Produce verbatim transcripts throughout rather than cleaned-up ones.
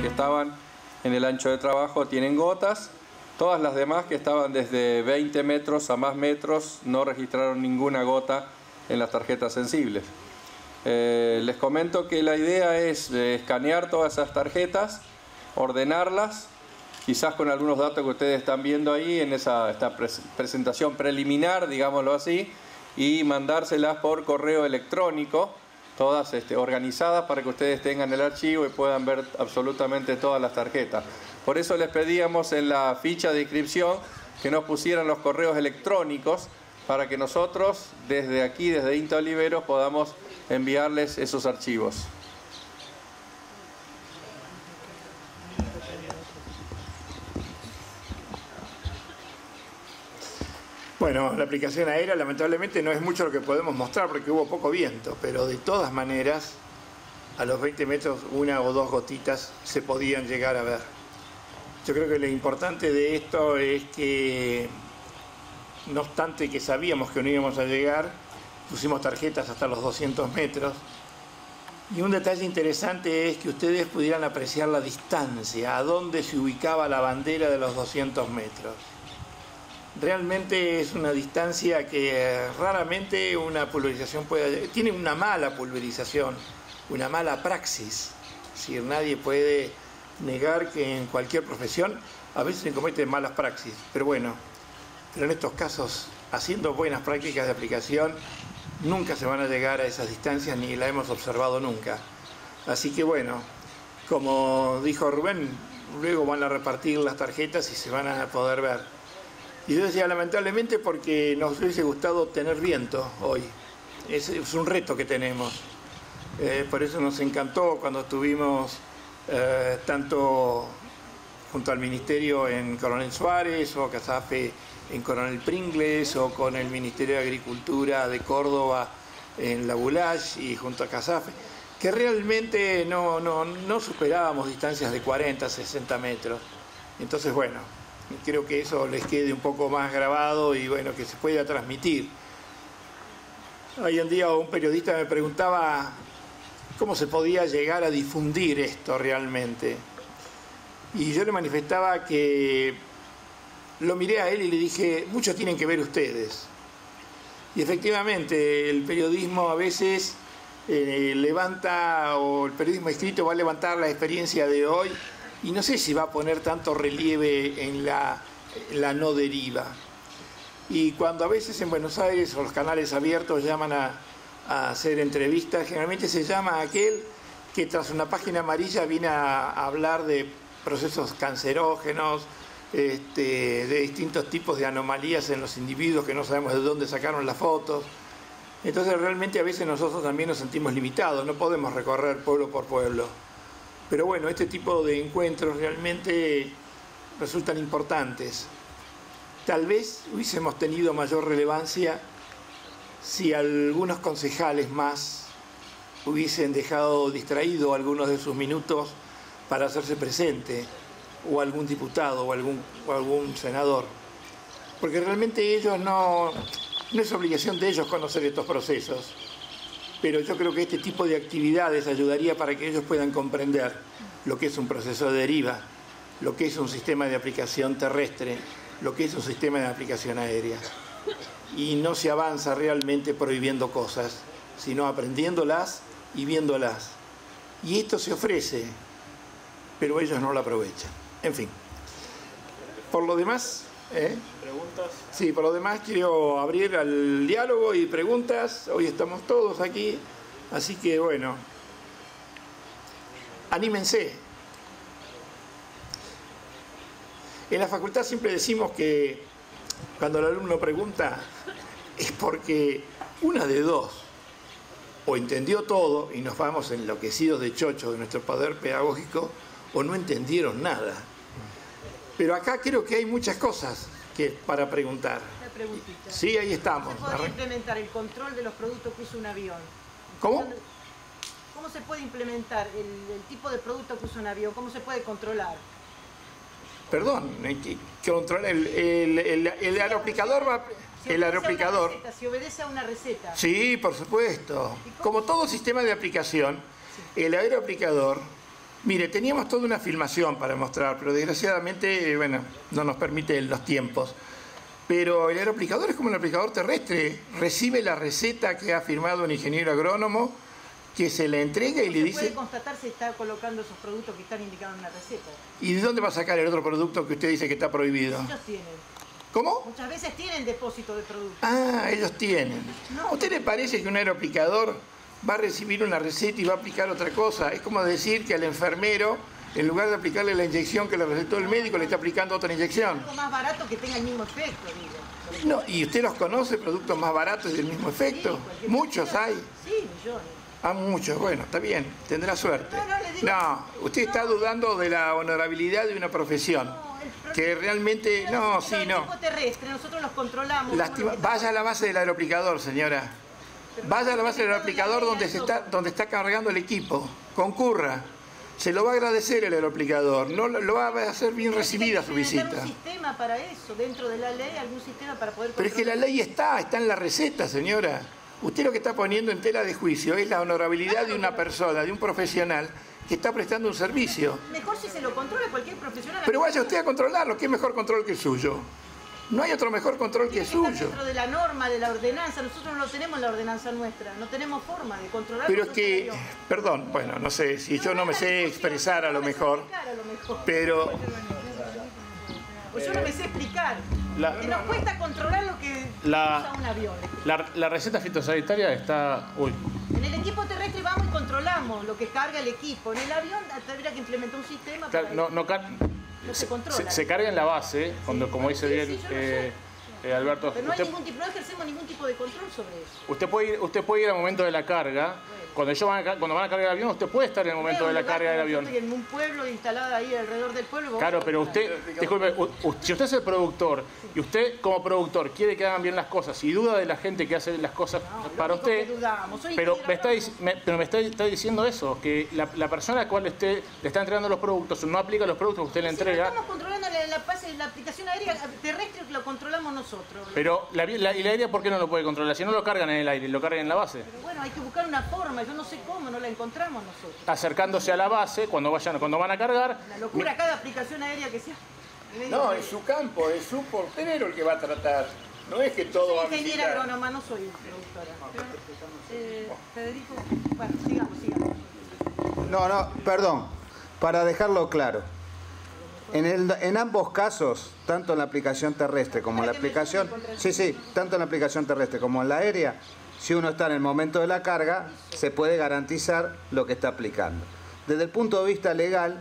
que estaban en el ancho de trabajo tienen gotas. Todas las demás que estaban desde veinte metros a más metros no registraron ninguna gota en las tarjetas sensibles. Eh, les comento que la idea es eh, escanear todas esas tarjetas, ordenarlas, quizás con algunos datos que ustedes están viendo ahí en esa esta pres presentación preliminar, digámoslo así, y mandárselas por correo electrónico, todas este, organizadas para que ustedes tengan el archivo y puedan ver absolutamente todas las tarjetas. Por eso les pedíamos en la ficha de inscripción que nos pusieran los correos electrónicos para que nosotros desde aquí, desde INTA Oliveros, podamos enviarles esos archivos. Bueno, la aplicación aérea lamentablemente no es mucho lo que podemos mostrar porque hubo poco viento, pero de todas maneras a los veinte metros una o dos gotitas se podían llegar a ver. Yo creo que lo importante de esto es que, no obstante que sabíamos que no íbamos a llegar, pusimos tarjetas hasta los doscientos metros. Y un detalle interesante es que ustedes pudieran apreciar la distancia, a dónde se ubicaba la bandera de los doscientos metros. Realmente es una distancia que raramente una pulverización puede... Tiene una mala pulverización, una mala praxis. Es decir, nadie puede negar que en cualquier profesión a veces se cometen malas praxis. Pero bueno, pero en estos casos, haciendo buenas prácticas de aplicación, nunca se van a llegar a esas distancias ni la hemos observado nunca. Así que bueno, como dijo Rubén, luego van a repartir las tarjetas y se van a poder ver. Y yo decía lamentablemente porque nos hubiese gustado tener viento hoy. Es, es un reto que tenemos. Eh, por eso nos encantó cuando estuvimos eh, tanto junto al Ministerio en Coronel Suárez o Casafe en Coronel Pringles o con el Ministerio de Agricultura de Córdoba en La Boulage y junto a Casafe, que realmente no, no, no superábamos distancias de cuarenta, sesenta metros. Entonces, bueno, creo que eso les quede un poco más grabado y bueno, que se pueda transmitir. Hoy en día un periodista me preguntaba cómo se podía llegar a difundir esto realmente. Y yo le manifestaba que lo miré a él y le dije, mucho tienen que ver ustedes. Y efectivamente, el periodismo a veces eh, levanta, o el periodismo escrito va a levantar la experiencia de hoy, y no sé si va a poner tanto relieve en la, en la no deriva. Y cuando a veces en Buenos Aires o los canales abiertos llaman a, a hacer entrevistas, generalmente se llama a aquel que tras una página amarilla viene a, a hablar de procesos cancerógenos, Este, de distintos tipos de anomalías en los individuos que no sabemos de dónde sacaron las fotos. Entonces realmente a veces nosotros también nos sentimos limitados, no podemos recorrer pueblo por pueblo. Pero bueno, este tipo de encuentros realmente resultan importantes. Tal vez hubiésemos tenido mayor relevancia si algunos concejales más hubiesen dejado distraído algunos de sus minutos para hacerse presente, o algún diputado o algún, o algún senador, porque realmente ellos no, no es obligación de ellos conocer estos procesos, pero yo creo que este tipo de actividades ayudaría para que ellos puedan comprender lo que es un proceso de deriva, lo que es un sistema de aplicación terrestre, lo que es un sistema de aplicación aérea. Y no se avanza realmente prohibiendo cosas, sino aprendiéndolas y viéndolas. Y esto se ofrece, pero ellos no lo aprovechan. En fin, por lo demás, ¿eh? ¿Preguntas? Sí, por lo demás quiero abrir al diálogo y preguntas. Hoy estamos todos aquí, así que bueno, anímense. En la facultad siempre decimos que cuando el alumno pregunta es porque una de dos, o entendió todo y nos vamos enloquecidos de chocho de nuestro poder pedagógico, o no entendieron nada. Pero acá creo que hay muchas cosas que para preguntar. Una preguntita. Sí, ahí estamos. ¿Cómo se puede implementar el control de los productos que usa un avión? ¿Cómo? ¿Cómo se puede implementar el, el tipo de producto que usa un avión? ¿Cómo se puede controlar? Perdón, controlar el, el, el, el aeroaplicador va... El aeroaplicador. Receta, si obedece a una receta. Sí, por supuesto. Como todo sistema de aplicación, el aeroaplicador Mire, teníamos toda una filmación para mostrar, pero desgraciadamente, bueno, no nos permiten los tiempos. Pero el aeroaplicador es como el aplicador terrestre. Recibe la receta que ha firmado un ingeniero agrónomo, que se le entrega y le dice... ¿Cómo se puede constatar si está colocando esos productos que están indicados en la receta? ¿Y de dónde va a sacar el otro producto que usted dice que está prohibido? Ellos tienen. ¿Cómo? Muchas veces tienen depósito de productos. Ah, ellos tienen. No. ¿A usted le parece que un aeroaplicador va a recibir una receta y va a aplicar otra cosa? Es como decir que al enfermero, en lugar de aplicarle la inyección que le recetó el médico, le está aplicando otra inyección. Algo más barato que tenga el mismo efecto, digo. No, ¿y usted los conoce, productos más baratos y del mismo efecto? Sí, Muchos hay. Sí, millones. Ah, muchos. Bueno, está bien, tendrá suerte. No, no, le digo- No, usted está No. dudando de la honorabilidad de una profesión. No, el problema- Que realmente... Pero No, pero sí, el no. tipo terrestre, nosotros los controlamos. Lastima- como lo que- Vaya a la base del aeroaplicador, señora. Vaya a la base del aeroaplicador donde se está, donde está cargando el equipo. Concurra. Se lo va a agradecer el aeroaplicador. No lo, lo va a hacer bien recibida su Hay que implementar visita. un sistema para eso, dentro de la ley, algún sistema para poder Pero es que la controlar. ley está, está en la receta, señora. Usted lo que está poniendo en tela de juicio es la honorabilidad de una persona, de un profesional que está prestando un servicio. Mejor si se lo controla cualquier profesional. Pero vaya usted a controlarlo, ¿qué mejor control que el suyo? No hay otro mejor control que el Tiene que estar suyo. dentro de la norma, de la ordenanza. Nosotros no lo tenemos en la ordenanza nuestra. No tenemos forma de controlar. Pero es nosotros que, el avión. perdón, bueno, no sé, si yo no me es sé la discusión, expresar a lo no me sé mejor, explicar a lo mejor. pero Pues yo no me sé explicar. La- Que nos cuesta controlar lo que La- usa un avión. La, la receta fitosanitaria está... Uy, En el equipo terrestre vamos y controlamos lo que carga el equipo. En el avión habría que implementar un sistema para no, no car- No se se, controla. se- se carga en la base, cuando, como dice Sí, bien sí, yo lo eh, eh, Alberto. Pero no, hay Usted, ningún tipo, no ejercemos ningún tipo de control sobre eso. usted, puede ir, usted puede ir al momento de la carga. Cuando, ellos van a, ca- cuando van a cargar el avión, usted puede estar en el momento Veo de un la lugar carga del como avión. nosotros, En un pueblo instalado ahí alrededor del pueblo. vos Claro, podés pero controlar. usted, disculpe, u- u- si usted es el productor y usted como productor quiere que hagan bien las cosas y duda de la gente que hace las cosas No, para lógico que usted, dudamos. Soy pero ingeniero me está, agrónomo. dic- me- pero me está, está diciendo eso, que la, la persona a la cual usted le está entregando los productos no aplica los productos que usted le Si no entrega, estamos controlando la, la, base- la aplicación aérea terrestre que lo controlamos nosotros. pero la, la, ¿y la aérea por qué no lo puede controlar? Si no lo cargan en el aire, lo cargan en la base. Pero bueno, hay que buscar una forma. Yo no sé cómo, no la encontramos nosotros. Acercándose a la base, cuando vayan, cuando van a cargar, La locura, cada aplicación aérea que sea. no, es su campo, es su portero el que va a tratar. No es que todo va a Soy ingeniera visitar. agrónoma, no soy productora. Eh, Federico, bueno, sigamos, sigamos. No, no, perdón, para dejarlo claro. En, el- en ambos casos, tanto en la aplicación terrestre como en la aplicación... Sí, sí, tanto en la aplicación terrestre como en la aérea, si uno está en el momento de la carga, se puede garantizar lo que está aplicando. Desde el punto de vista legal,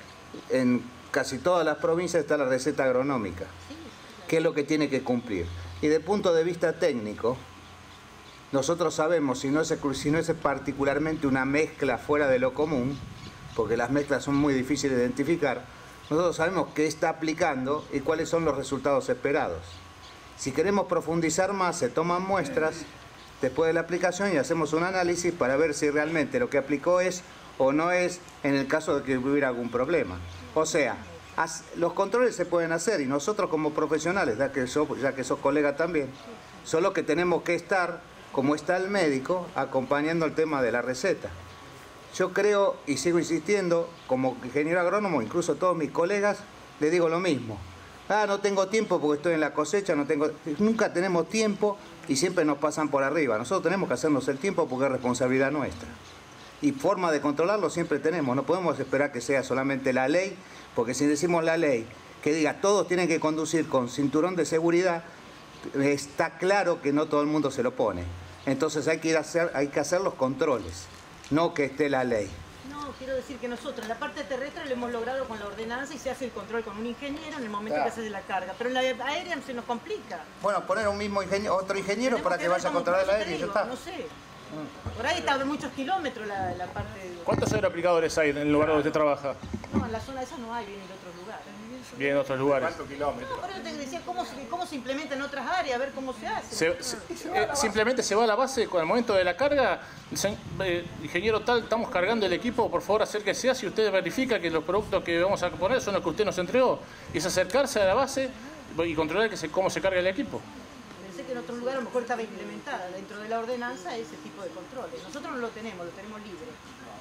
en casi todas las provincias está la receta agronómica, que es lo que tiene que cumplir. Y desde el punto de vista técnico, nosotros sabemos, si no es, si no es particularmente una mezcla fuera de lo común, porque las mezclas son muy difíciles de identificar, nosotros sabemos qué está aplicando y cuáles son los resultados esperados. Si queremos profundizar más, se toman muestras después de la aplicación y hacemos un análisis para ver si realmente lo que aplicó es o no es en el caso de que hubiera algún problema. O sea, as- los controles se pueden hacer y nosotros como profesionales, ya que sos, ya que sos colega también, solo que tenemos que estar, como está el médico, acompañando el tema de la receta. Yo creo y sigo insistiendo, como ingeniero agrónomo, incluso todos mis colegas, les digo lo mismo. Ah, no tengo tiempo porque estoy en la cosecha, no tengo... Nunca tenemos tiempo y siempre nos pasan por arriba. Nosotros tenemos que hacernos el tiempo porque es responsabilidad nuestra. Y forma de controlarlo siempre tenemos. No podemos esperar que sea solamente la ley, porque si decimos la ley, que diga todos tienen que conducir con cinturón de seguridad, está claro que no todo el mundo se lo pone. Entonces hay que ir a hacer, hay que hacer los controles, no que esté la ley. No, quiero decir que nosotros en la parte terrestre lo hemos logrado con la ordenanza y se hace el control con un ingeniero en el momento Claro. que se hace la carga. Pero en la aérea se nos complica. Bueno, poner un mismo ingeniero, otro ingeniero Tenemos para que ver vaya a cómo- controlar por el eso aire y te ya digo, está. No sé. Por ahí está a muchos kilómetros la, la parte de... ¿cuántos aeroaplicadores hay en el lugar donde usted trabaja? No, en la zona esa no hay, vienen de otros lugares. Bien en otros lugares. ¿Cuántos kilómetros? Por eso te decía cómo se, cómo se implementa en otras áreas, a ver cómo se hace. Se- se- eh, simplemente se va a la base con el momento de la carga. Dicen, eh, ingeniero tal, estamos cargando el equipo, por favor acérquese a si usted verifica que los productos que vamos a poner son los que usted nos entregó. Y es acercarse a la base y controlar que se, cómo se carga el equipo. Pensé que en otro lugar a lo mejor estaba implementada dentro de la ordenanza ese tipo de controles. Nosotros no lo tenemos, lo tenemos libre.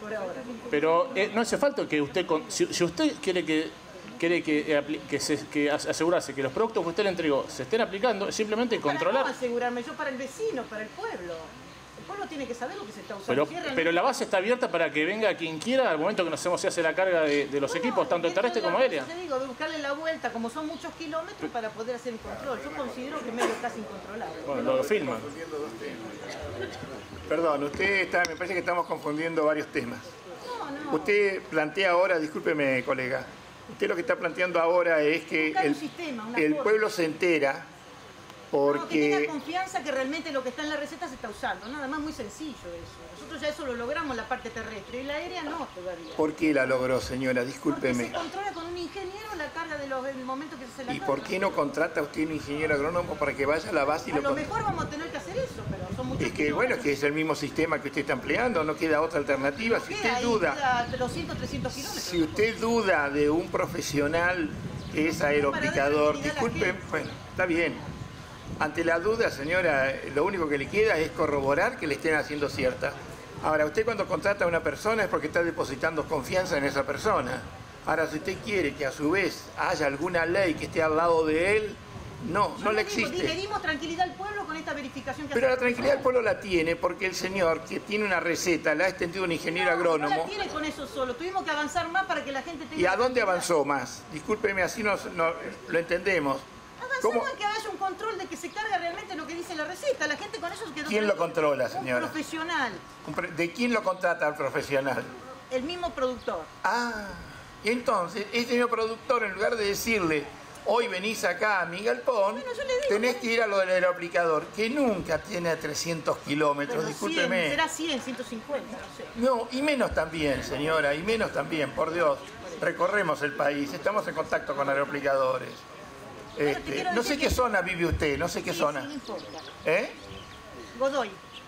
Por ahora. Pero eh, no hace falta que usted, con, si, si usted quiere que quiere que, eh, que, se, que asegurarse que los productos que usted le entregó se estén aplicando, es simplemente controlar. ¿Para cómo asegurarme? Yo para el vecino, para el pueblo. El pueblo tiene que saber lo que se está usando. Pero, realmente... pero la base está abierta para que venga quien quiera al momento que nos hacemos, se hace la carga de, de los no, equipos, tanto terrestre como aérea. Te digo, de buscarle la vuelta, como son muchos kilómetros, para poder hacer el control. Yo considero que medio casi incontrolable. Bueno, lo filman. Perdón, usted está, me parece que estamos confundiendo varios temas. No, no. Usted plantea ahora, discúlpeme colega, usted lo que está planteando ahora es que Buscar un el, sistema, una el forma. pueblo se entera No, que porque... tenga confianza que realmente lo que está en la receta se está usando. Nada más, muy sencillo eso. Nosotros ya eso lo logramos en la parte terrestre y la aérea no todavía. ¿Por qué la logró, señora? Porque Discúlpeme. se controla con un ingeniero la carga de los, del momento que se hace la ¿Y carga. por qué no contrata usted un ingeniero agrónomo para que vaya a la base y A lo lo con- mejor vamos a tener que hacer eso, pero son muchos Es que bueno, es que es el mismo sistema que usted está empleando, no queda otra alternativa. Si usted duda, doscientos, trescientos kilómetros. si usted duda de un profesional que es aeroplicador, disculpe, bueno, está bien. Ante la duda, señora, lo único que le queda es corroborar que le estén haciendo cierta. Ahora, usted cuando contrata a una persona es porque está depositando confianza en esa persona. Ahora, si usted quiere que a su vez haya alguna ley que esté al lado de él, no, no le existe. Le dimos tranquilidad al pueblo con esta verificación que Pero la hacemos. tranquilidad del pueblo la tiene porque el señor que tiene una receta la ha extendido un ingeniero No, no agrónomo. la tiene con eso solo. Tuvimos que avanzar más para que la gente tenga... ¿Y a dónde tranquilidad. avanzó más? Discúlpeme, así nos, no, lo entendemos. ¿Cómo? Avanzamos en que haya un control de que se carga realmente lo que dice la receta. La gente con eso quedó... ¿Quién lo tranquila. controla, señora? Un profesional, Un pre- ¿De quién lo contrata al profesional? el mismo productor. Ah, y entonces, este mismo productor, en lugar de decirle, hoy venís acá a mi galpón, Bueno, yo le digo, tenés ¿no? que ir a lo del aeroaplicador, que nunca tiene trescientos kilómetros, Pero discúlpeme. cien, será cien, ciento cincuenta, no sé. No, y menos también, señora, y menos también, por Dios. Recorremos el país, estamos en contacto con aeroaplicadores. te Este, quiero no sé decir qué que- zona vive usted, no sé qué Sí, zona. sí, no importa. ¿Eh? Godoy.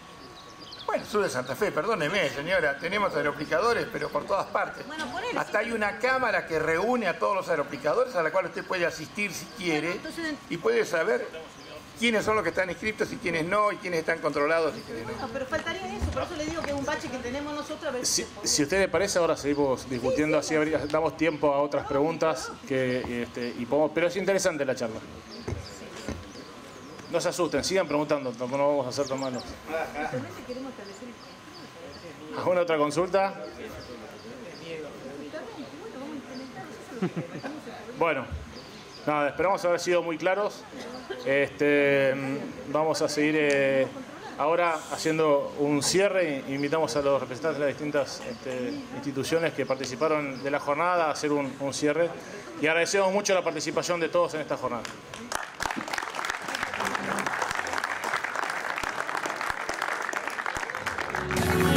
Bueno, sur de Santa Fe, perdóneme, señora, tenemos aeroaplicadores, pero por todas partes. Bueno, ponele, Hasta sí. hay una cámara que reúne a todos los aeroaplicadores a la cual usted puede asistir si quiere Bueno, entonces- y puede saber quiénes son los que están inscritos y quiénes no, y quiénes están controlados y quiénes no. No, pero faltaría eso. Por eso le digo que es un bache que tenemos nosotros. A ver Si, si se puede. si a usted le parece, ahora seguimos discutiendo, así habría- damos tiempo a otras preguntas que, este, y podemos, pero es interesante la charla. No se asusten, sigan preguntando, no no vamos a hacer tan malos. Simplemente queremos establecer el... ¿Alguna otra consulta? Bueno, nada, esperamos haber sido muy claros. Este, vamos a seguir eh, ahora haciendo un cierre. Invitamos a los representantes de las distintas este, instituciones que participaron de la jornada a hacer un, un cierre. Y agradecemos mucho la participación de todos en esta jornada. Thank you.